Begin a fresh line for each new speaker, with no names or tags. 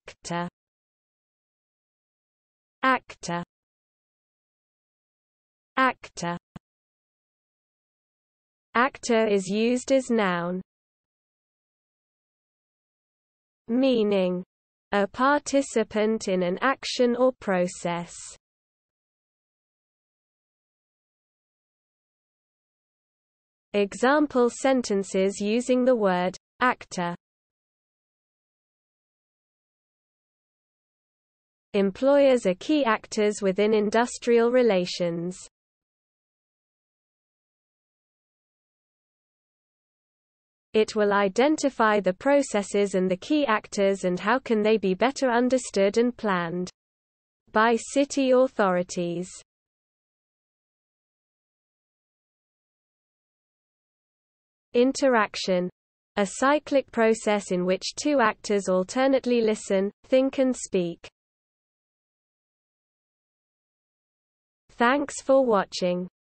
actor, actor, actor. Actor is used as noun, meaning a participant in an action or process. Example sentences using the word actor. Employers are key actors within industrial relations. It will identify the processes and the key actors and how can they be better understood and planned by city authorities. Interaction. A cyclic process in which two actors alternately listen, think and speak. Thanks for watching.